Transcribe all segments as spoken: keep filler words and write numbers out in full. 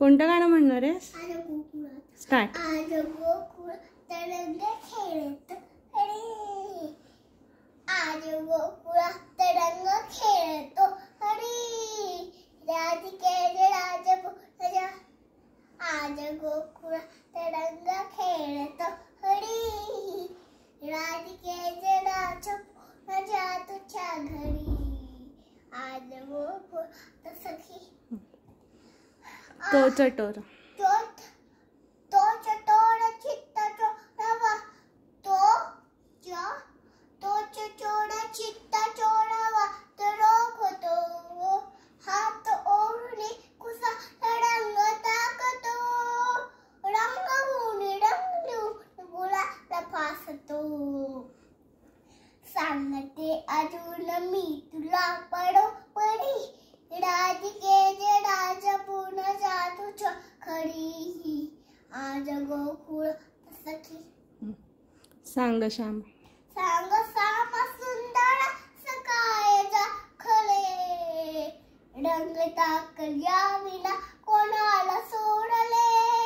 कोणतं गाणं म्हणणार आहेस? स्टार्ट. आज गोकुळात तरंग खेळत हरी, आज गोकुळात तरंग खेळतो हरी, राधिकेचे राजपुत्र आज गोकुळात तरंग खेळतो हरी, राधिकेचे राजपुत्र जा तुझ्या घरी, आज गोकुळात सखी तो चटोर तो तो चटोर चित्त चोरवा, तो च तो चटोर चित्त चोरवा, तो रोखतो हात ओढणे कुसा रंग टाकतो, रंग होऊन रंग गुलाला फासतो, सांगते अजून मी तुला पडोपडी, राधिकेचे राजपुत्र जा तुझ्या घरी, आज गोकुळात सखी सांग श्याम सांग श्याम सुंदर सकाळचा खरे, रंग टाकल्या विना कोणाला सोडले,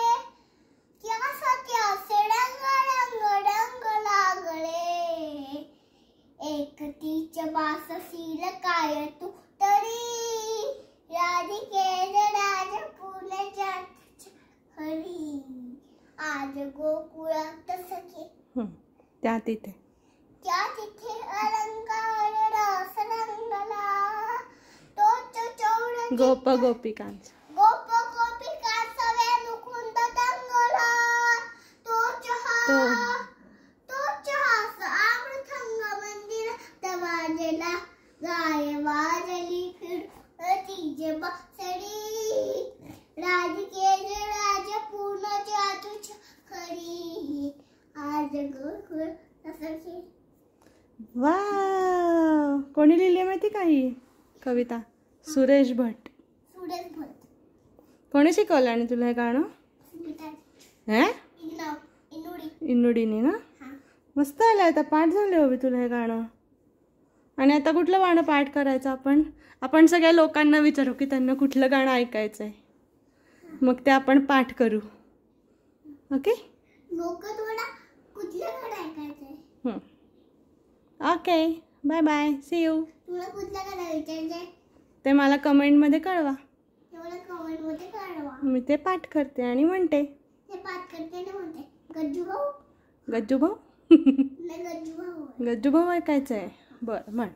त्यासाठी रंग रंग रंग लागले, एकटीच्या बासशील काय तू तरी, राधिकेचे राजपुत्र जा तुझ्या घरी, आज गोकुळात सखी त्या तिथे त्या तिथे अलंकार रस रंगला, तो चौड गोप गोपिकांचा गोप गोपिकांचा वेणुकुंद दंगला, तो चहा तो चहा अमृतंग मंदिरात वाजला, गाय वाजली फिरती बसडी, राधिकेचे राजपुत्र जा तुझ्या घरी, आज गोकुळात सखी. वाव, कोणी लिहिली माहिती का ही कविता? सुरेश भट. सुरेश भट. कोणी शिकवलं आणि तुला हे गाणं? हे इनुडीने ना? मस्त आलं. आता पाठ झाले हवी तुला हे गाणं. आणि आता कुठलं गाणं पाठ करायचं आपण? आपण सगळ्या लोकांना विचारू की त्यांना कुठलं गाणं ऐकायचं आहे, मग ते आपण पाठ करू. Okay okay, bye bye, see you. तुला कुठलं गाणं विचारायचंय ते मला कमेंटमध्ये कळवा. मला कमेंटमध्ये कळवा. मी ते पाठ करते आणि म्हणते. ते पाठ करते आणि म्हणते गज्जू भाऊ. गज्जू भाऊ नाही, गज्जू भाऊ. गज्जू भाऊ ऐकायचं आहे. बरं म्हण.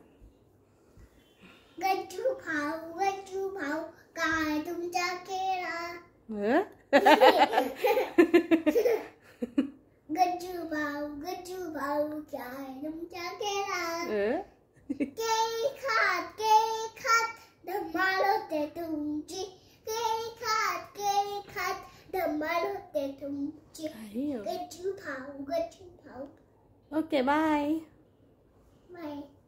गज्जू भाऊ गज्जू भाऊ काय तुमच्या केळा, गज्जू भाऊ गज्जू भाऊ काय तुमच्या केळा, केळी खात केळी खात धमाल होते तुमची, केळी खात केळी खात धमाल होते तुमची, गज्जू भाऊ गज्जू भाऊ. Okay bye bye.